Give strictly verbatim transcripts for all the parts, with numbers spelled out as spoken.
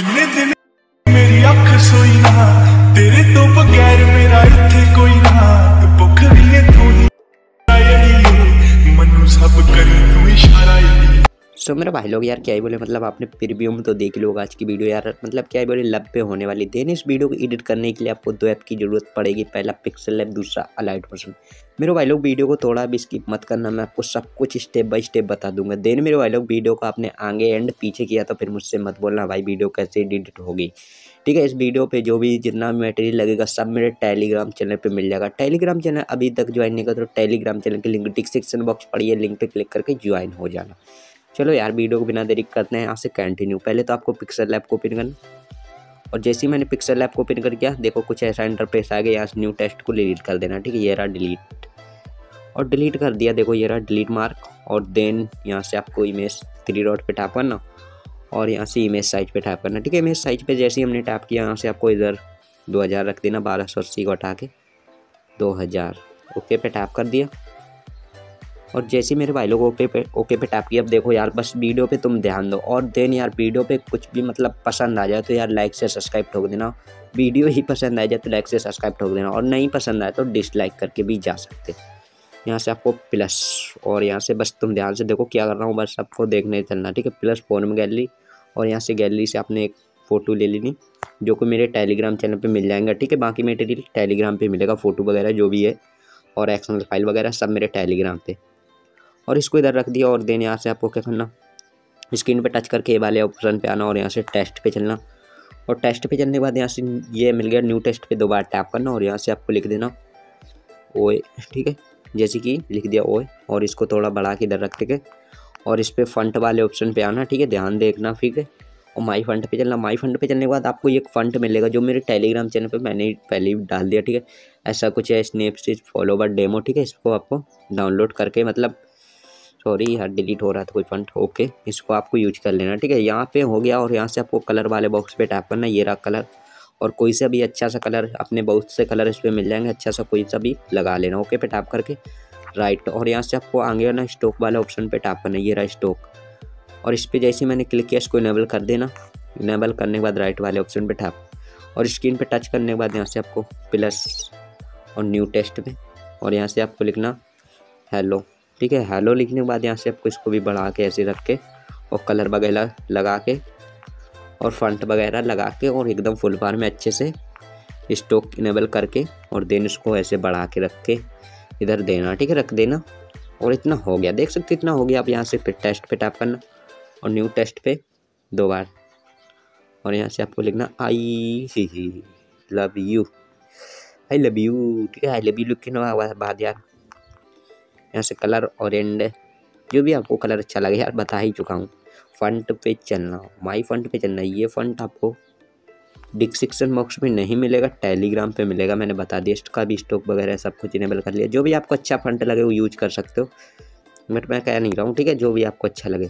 जिन्ने दिन मेरी अख सोई ना तेरे तो बगैर मेरा इत्थे कोई ना भुख भी है तू ही मनु सब करी तू इशारा। सो so, मेरे भाई लोग यार क्या ही बोले, मतलब आपने प्रीव्यू में तो देख लो आज की वीडियो यार, मतलब क्या ही बोले लब पे होने वाली। देन इस वीडियो को एडिट करने के लिए आपको दो ऐप की ज़रूरत पड़ेगी, पहला पिक्सल लैब, दूसरा अलाइट मोशन। मेरे भाई लोग वीडियो को थोड़ा भी स्किप मत करना, मैं आपको सब कुछ स्टेप बाय स्टेप बता दूंगा। देन मेरे भाई लोग वीडियो को आपने आगे एंड पीछे किया तो फिर मुझसे मत बोलना भाई वीडियो कैसे एडिट होगी, ठीक है। इस वीडियो पे जो भी जितना मटेरियल लगेगा सब मेरे टेलीग्राम चैनल पे मिल जाएगा। टेलीग्राम चैनल अभी तक ज्वाइन नहीं कर तो टेलीग्राम चैनल की लिंक डिस्क्रिप्शन बॉक्स पड़ी है, लिंक पे क्लिक करके ज्वाइन हो जाना। चलो यार वीडियो को बिना देरी करते हैं यहाँ से कंटिन्यू। पहले तो आपको पिक्सल लैब को ओपन करना, और जैसे ही मैंने पिक्सल लैब को ओपन कर दिया देखो कुछ ऐसा इंटरफेस आ गया। यहाँ से न्यू टेक्स्ट को डिलीट कर देना, ठीक है। ये रहा डिलीट, और डिलीट कर दिया, देखो ये रहा डिलीट मार्क। और देन यहाँ से आपको इमेज थ्री डॉट पे टैप करना और यहाँ से इमेज साइज पे टैप करना, ठीक है। इमेज साइज पे जैसे ही हमने टैप किया यहाँ से आपको इधर दो हज़ार रख देना, बारह सौ अस्सी को हटा के दो हज़ार ओके पे टैप कर दिया। और जैसे मेरे भाई लोग ओके पे ओके पे टैप किया, अब देखो यार बस वीडियो पे तुम ध्यान दो। और देन यार वीडियो पे कुछ भी मतलब पसंद आ जाए तो यार लाइक से सब्सक्राइब ठोक देना। वीडियो ही पसंद आ जाए तो लाइक से सब्सक्राइब ठोक देना, और नहीं पसंद आए तो डिसलाइक करके भी जा सकते। यहाँ से आपको प्लस, और यहाँ से बस तुम ध्यान से देखो क्या कर रहा हूँ, बस आपको देखने चलना, ठीक है। प्लस फॉर्म गैलरी, और यहाँ से गैलरी से आपने एक फ़ोटो ले लेनी जो कि मेरे टेलीग्राम चैनल पे मिल जाएगा, ठीक है। बाकी मटेरियल टेलीग्राम पे मिलेगा, फ़ोटो वगैरह जो भी है और एक्सएमएल फाइल वगैरह सब मेरे टेलीग्राम पे। और इसको इधर रख दिया, और देन यहाँ से आपको क्या करना, स्क्रीन पे टच करके ये वाले ऑप्शन पे आना और यहाँ से टेस्ट पे चलना। और टेस्ट पे चलने के बाद यहाँ से ये मिल गया न्यू टेस्ट पे, दो बार टैप करना और यहाँ से आपको लिख देना ओए, ठीक है। जैसे कि लिख दिया ओए, और इसको थोड़ा बढ़ा के इधर रख के और इस पर फंट वाले ऑप्शन पे आना, ठीक है। ध्यान देखना, ठीक है। और माई फंट पे चलना। माई फंट पे चलने के बाद आपको एक फंट मिलेगा जो मेरे टेलीग्राम चैनल पे मैंने पहले ही डाल दिया, ठीक है। ऐसा कुछ है, स्नैपसीड फॉलोवर डेमो, ठीक है। इसको आपको डाउनलोड करके, मतलब सॉरी यार डिलीट हो रहा था कोई फंट, ओके, इसको आपको यूज कर लेना, ठीक है। यहाँ पे हो गया, और यहाँ से आपको कलर वाले बॉक्स पे टैप करना, ये रहा कलर, और कोई सा भी अच्छा सा कलर, अपने बहुत से कलर इस पर मिल जाएंगे, अच्छा सा कोई सा भी लगा लेना, ओके पे टैप करके राइट। और यहाँ से आपको आगे ना स्टॉक वाले ऑप्शन पे टैप करना, ये रहा स्टॉक, और इस पर जैसे मैंने क्लिक किया इसको इनेबल कर देना। इनेबल करने के बाद राइट वाले ऑप्शन पे टैप, और स्क्रीन पे टच करने के बाद यहाँ से आपको प्लस और न्यू टेक्स्ट पे, और यहाँ से आपको लिखना हेलो, ठीक है। हेलो लिखने के बाद यहाँ से आपको इसको भी बढ़ा के ऐसे रख के और कलर वगैरह लगा के और फंट वगैरह लगा के और एकदम फुल बार में अच्छे से स्टॉक इनेबल करके, और देन इसको ऐसे बढ़ा के रख के इधर देना, ठीक है, रख देना। और इतना हो गया, देख सकते इतना हो गया। अब यहाँ से फिर टेस्ट पे टैप करना और न्यू टेस्ट पे दो बार, और यहाँ से आपको लिखना I love you, I love you, ठीक है। आई लव यू लिखने के बाद यार यहाँ से कलर और एंड जो भी आपको कलर अच्छा लगे यार बता ही चुका हूँ। फंट पे चलना, माई फंट पे चलना। ये फंट आपको डिस्क्रिप्शन बॉक्स में नहीं मिलेगा, टेलीग्राम पे मिलेगा, मैंने बता दिया। इसका भी स्टॉक वगैरह सब कुछ इनेबल कर लिया। जो भी आपको अच्छा फंट लगे वो यूज कर सकते हो, बट मैं कह नहीं रहा हूँ, ठीक है। जो भी आपको अच्छा लगे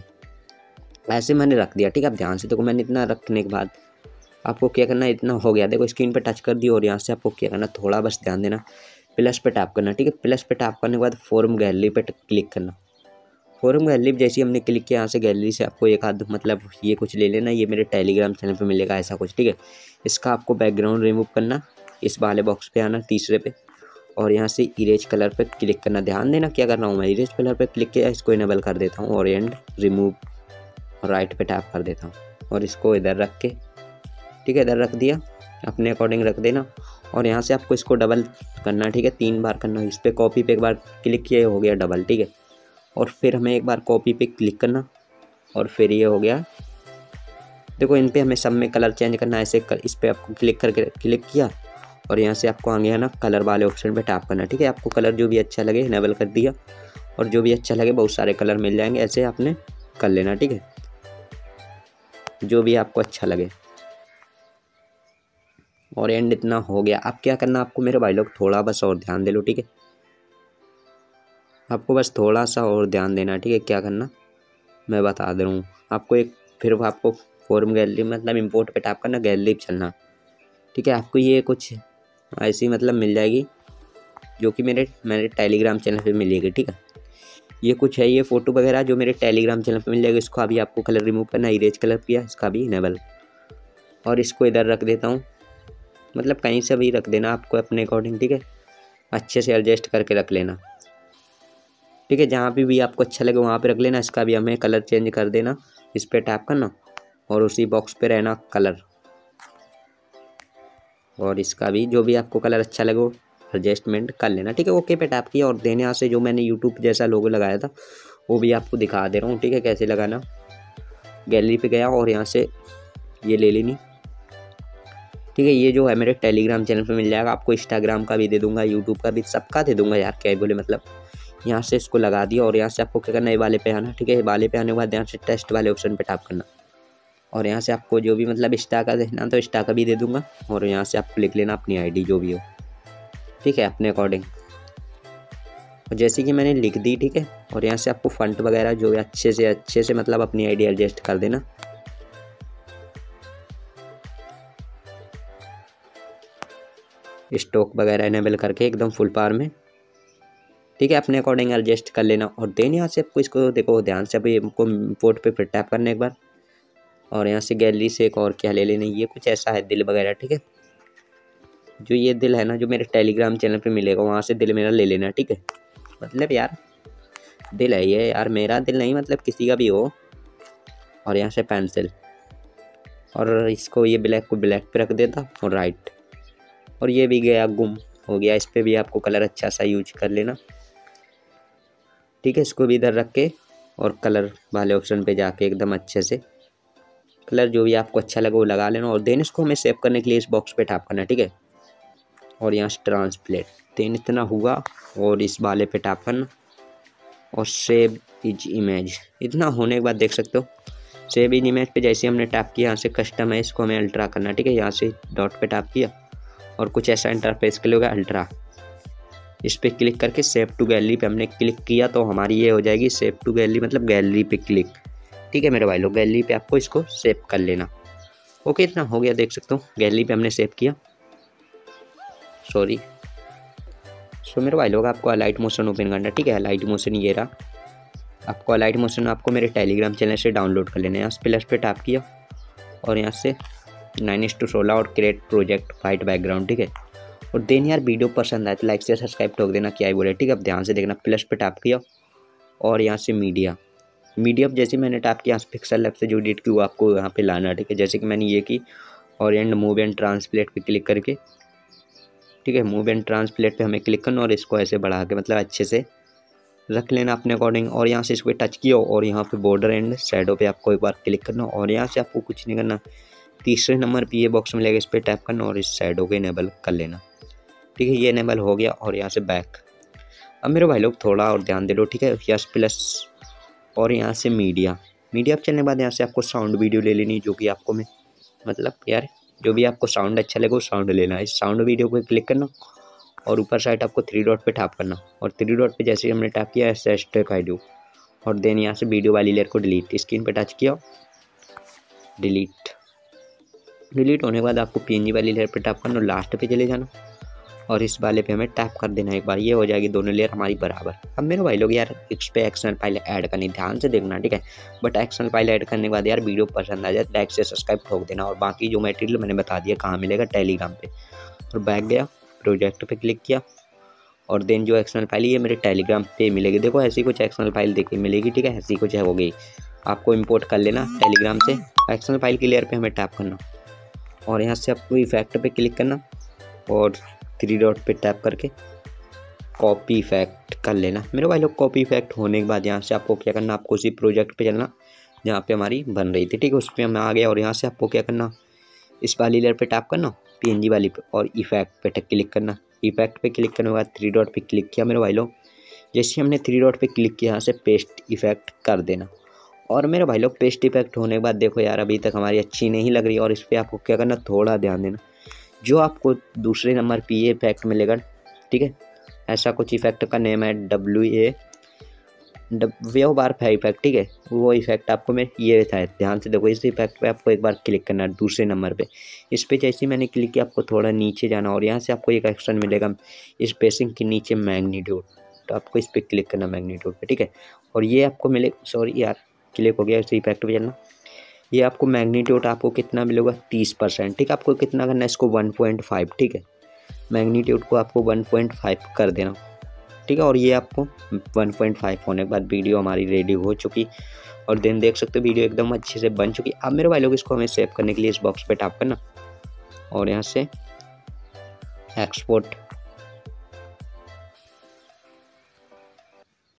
ऐसे मैंने रख दिया, ठीक है। आप ध्यान से देखो, मैंने इतना रखने के बाद आपको क्या करना, इतना हो गया, देखो स्क्रीन पे टच कर दिया, और यहाँ से आपको क्या करना, थोड़ा बस ध्यान देना, प्लस पे टैप करना, ठीक है। प्लस पे टैप करने के बाद फॉर्म गैलरी पे क्लिक करना। फॉर्म गैलरी जैसे ही हमने क्लिक किया, यहाँ से गैलरी से आपको एक आध मतलब ये कुछ ले लेना, ये मेरे टेलीग्राम चैनल पे मिलेगा ऐसा कुछ, ठीक है। इसका आपको बैकग्राउंड रिमूव करना, इस वाले बॉक्स पे आना तीसरे पे, और यहाँ से इरेज कलर पे क्लिक करना। ध्यान देना क्या कर रहा हूँ मैं, इरेज कलर पे क्लिक किया, इसको इनेबल कर देता हूँ, और एंड रिमूव राइट पे टैप कर देता हूँ, और इसको इधर रख के, ठीक है, इधर रख दिया, अपने अकॉर्डिंग रख देना। और यहाँ से आपको इसको डबल करना, ठीक है, तीन बार करना। इस पर कॉपी पे एक बार क्लिक किया, हो गया डबल, ठीक है। और फिर हमें एक बार कॉपी पे क्लिक करना, और फिर ये हो गया। देखो इन पे हमें सब में कलर चेंज करना है, ऐसे कर, इस पर आपको क्लिक करके क्लिक किया, और यहाँ से आपको आगे है ना कलर वाले ऑप्शन पे टैप करना, ठीक है। आपको कलर जो भी अच्छा लगे इनेबल कर दिया, और जो भी अच्छा लगे, बहुत सारे कलर मिल जाएंगे, ऐसे आपने कर लेना, ठीक है, जो भी आपको अच्छा लगे। और एंड इतना हो गया। अब क्या करना आपको मेरे भाई लोग, थोड़ा बस और ध्यान दे लो, ठीक है। आपको बस थोड़ा सा और ध्यान देना, ठीक है। क्या करना मैं बता दे रहा हूँ आपको। एक फिर आपको फॉर्म गैलरी मतलब इंपोर्ट पे टैप करना, गैलरी पे चलना, ठीक है। आपको ये कुछ ऐसी मतलब मिल जाएगी जो कि मेरे मेरे टेलीग्राम चैनल पे मिलेगी, ठीक है। ये कुछ है, ये फ़ोटो वगैरह जो मेरे टेलीग्राम चैनल पे मिल जाएगा। इसको अभी आपको कलर रिमूव करना, इरेज कलर किया, इसका भी इनेबल, और इसको इधर रख देता हूँ, मतलब कहीं से भी रख देना आपको अपने अकॉर्डिंग, ठीक है। अच्छे से एडजस्ट करके रख लेना, ठीक है। जहाँ पे भी आपको अच्छा लगे वहाँ पे रख लेना। इसका भी हमें कलर चेंज कर देना, इस पर टैप करना और उसी बॉक्स पे रहना कलर, और इसका भी जो भी आपको कलर अच्छा लगे वो एडजस्टमेंट कर लेना, ठीक है। ओके पे टैप किया और देन यहाँ से जो मैंने यूट्यूब जैसा लोगो लगाया था वो भी आपको दिखा दे रहा हूँ, ठीक है, कैसे लगाना। गैलरी पे गया और यहाँ से ये ले लेनी, ठीक है। ये जो है मेरे टेलीग्राम चैनल पे मिल जाएगा, आपको इंस्टाग्राम का भी दे दूंगा, यूट्यूब का भी, सबका दे दूंगा यार, क्या बोले मतलब। यहाँ से इसको लगा दिया और यहाँ से आपको क्या करना है, वाले पे आना, ठीक है। वाले पे आने के बाद यहाँ से टेस्ट वाले ऑप्शन पे टैप करना और यहाँ से आपको जो भी मतलब इंस्टा का देखना तो इंस्टा का भी दे दूंगा, और यहाँ से आपको लिख लेना अपनी आईडी जो भी हो, ठीक है, अपने अकॉर्डिंग। और जैसे कि मैंने लिख दी, ठीक है। और यहाँ से आपको फंट वगैरह जो है अच्छे से अच्छे से मतलब अपनी आईडी एडजस्ट कर देना, स्टॉक वगैरह इनेबल करके एकदम फुल पावर में, ठीक है, अपने अकॉर्डिंग एडजस्ट कर लेना। और देन यहाँ से आपको इसको देखो ध्यान से, अभी हमको इम्पोर्ट पे फिर टैप करना एक बार, और यहाँ से गैलरी से एक और क्या ले लेना, ये कुछ ऐसा है दिल वगैरह, ठीक है। जो ये दिल है ना जो मेरे टेलीग्राम चैनल पे मिलेगा वहाँ से दिल मेरा ले लेना, ठीक है। मतलब यार दिल है ये यार, मेरा दिल नहीं, मतलब किसी का भी हो। और यहाँ से पेंसिल, और इसको ये ब्लैक को ब्लैक पे रख देता और राइट, और ये भी गया गुम हो गया। इस पर भी आपको कलर अच्छा सा यूज कर लेना, ठीक है। इसको भी इधर रख के और कलर वाले ऑप्शन पे जाके एकदम अच्छे से कलर जो भी आपको अच्छा लगे वो लगा लेना। और देन इसको हमें सेव करने के लिए इस बॉक्स पे टैप करना, ठीक है। और यहाँ से ट्रांसप्लेट, देन इतना हुआ और इस वाले पे टैप करना और सेव इज इमेज। इतना होने के बाद देख सकते हो सेव इज इमेज पे जैसे हमने टैप किया, यहाँ से कस्टम है, इसको हमें अल्ट्रा करना, ठीक है। यहाँ से डॉट पे टैप किया और कुछ ऐसा इंटरफेस के लिए होगा अल्ट्रा, इस पर क्लिक करके सेव टू गैलरी पे हमने क्लिक किया तो हमारी ये हो जाएगी सेव टू गैलरी, मतलब गैलरी पे क्लिक, ठीक है मेरे भाई लोग। गैलरी पे आपको इसको सेव कर लेना। ओके, इतना हो गया, देख सकते हो गैलरी पे हमने सेव किया, सॉरी। सो मेरे भाई लोग आपको अलाइट मोशन ओपन करना, ठीक है। अलाइट मोशन ये रहा, आपको अलाइट मोशन आपको मेरे टेलीग्राम चैनल से डाउनलोड कर लेना है। यहाँ प्लस पे टैप किया और यहाँ से नाइन इस टू सोलह और क्रिएट प्रोजेक्ट वाइट बैकग्राउंड, ठीक है। और देन यार वीडियो पसंद आए तो लाइक से सब्सक्राइब ठोक देना, क्या ही बोले, ठीक है। अब ध्यान से देखना, प्लस पे टैप किया और यहाँ से मीडिया मीडिया जैसे मैंने टैप किया, यहाँ से पिक्सल लैब से जो एडिट की वो आपको यहाँ पे लाना, ठीक है। जैसे कि मैंने ये की और एंड मूव एंड ट्रांसप्लेट पे क्लिक करके, ठीक है, मूव एंड ट्रांसप्लेट पे हमें क्लिक करना और इसको ऐसे बढ़ा के मतलब अच्छे से रख लेना अपने अकॉर्डिंग। और यहाँ से इसको टच किया और यहाँ पे बॉर्डर एंड शैडो पे आपको एक बार क्लिक करना और यहाँ से आपको कुछ नहीं करना, तीसरे नंबर पे ये बॉक्स मिलेगा, इस पर टैप करना और इस शैडो को इनेबल कर लेना, ठीक है। ये इनेबल हो गया और यहाँ से बैक। अब मेरे भाई लोग थोड़ा और ध्यान दे लो, ठीक है। यस प्लस और यहाँ से मीडिया मीडिया चलने के बाद यहाँ से आपको साउंड वीडियो ले लेनी, जो कि आपको मैं मतलब यार जो भी आपको साउंड अच्छा लगे वो साउंड लेना है। इस साउंड वीडियो पे क्लिक करना और ऊपर साइड आपको थ्री डॉट पे टैप करना और थ्री डॉट पे जैसे हमने टैप किया ऐसे स्ट्रेक आई दो और देन यहाँ से वीडियो वाली लेयर को डिलीट, स्क्रीन पे टच किया, डिलीट डिलीट होने के बाद आपको पीएनजी वाली लेयर पे टैप करना, लास्ट पे चले जाना और इस वाले पे हमें टैप कर देना एक बार, ये हो जाएगी दोनों लेयर हमारी बराबर। अब मेरे भाई लोग यार इस पे एक्सटर्नल फाइल ऐड करनी, ध्यान से देखना, ठीक है। बट एक्सटर्नल फाइल ऐड करने के बाद यार वीडियो पसंद आ जाए लाइक से सब्सक्राइब ठोक देना। और बाकी जो मटेरियल मैंने बता दिया कहाँ मिलेगा, टेलीग्राम पे। और बैक गया, प्रोजेक्ट पे क्लिक किया और देन जो एक्सटर्नल फाइल ये मेरे टेलीग्राम पे मिलेगी। देखो ऐसी कुछ एक्सटर्नल फाइल देखिए मिलेगी, ठीक है, ऐसी कुछ है हो गई, आपको इंपोर्ट कर लेना टेलीग्राम से। एक्सटर्नल फाइल की लेयर पे हमें टैप करना और यहाँ से आपको इफेक्ट पे क्लिक करना और थ्री डॉट पे टैप करके कॉपी इफेक्ट कर लेना। मेरे भाई लोग कॉपी इफेक्ट होने के बाद यहाँ से आपको क्या करना, आपको उसी प्रोजेक्ट पे चलना जहाँ पे हमारी बन रही थी, ठीक है, उस पर हम आ गए। और यहाँ से आपको क्या करना, इस वाली लेयर पे टैप करना पीएनजी वाली पे और इफेक्ट पे क्लिक करना। इफेक्ट पे क्लिक करने के बाद थ्री डॉट पे क्लिक किया मेरे भाई लोग, जैसे हमने थ्री डॉट पे क्लिक किया यहाँ से पेस्ट इफेक्ट कर देना। और मेरे भाई लोग पेस्ट इफेक्ट होने के बाद देखो यार अभी तक हमारी अच्छी नहीं लग रही, और इस पर आपको क्या करना, थोड़ा ध्यान देना, जो आपको दूसरे नंबर पे ये इफेक्ट मिलेगा, ठीक है, ऐसा कुछ इफेक्ट का नेम है W A wave bar effect, ठीक है, वो इफेक्ट आपको मैं ये था, ध्यान से देखो, इस इफेक्ट पे आपको एक बार क्लिक करना है दूसरे नंबर पे। इस पे जैसे मैंने क्लिक किया आपको थोड़ा नीचे जाना और यहाँ से आपको एक एक्शन मिलेगा स्पेसिंग के नीचे मैग्नीट्यूड, तो आपको इस पर क्लिक करना मैग्नीट्यूड पे, ठीक है। और ये आपको मिले, सॉरी यार क्लिक हो गया, इस इफेक्ट पे चलना, ये आपको मैग्नीट्यूड आपको कितना मिलेगा, तीस परसेंट। ठीक है, आपको कितना करना है इसको, वन पॉइंट फाइव। ठीक है, मैग्नीट्यूड को आपको वन पॉइंट फाइव कर देना। ठीक है, और ये आपको वन पॉइंट फाइव होने के बाद वीडियो हमारी रेडी हो चुकी, और देन देख सकते हो वीडियो एकदम अच्छे से बन चुकी। अब मेरे भाई लोग इसको हमें सेव करने के लिए इस बॉक्स पे टैप करना और यहाँ से एक्सपोर्ट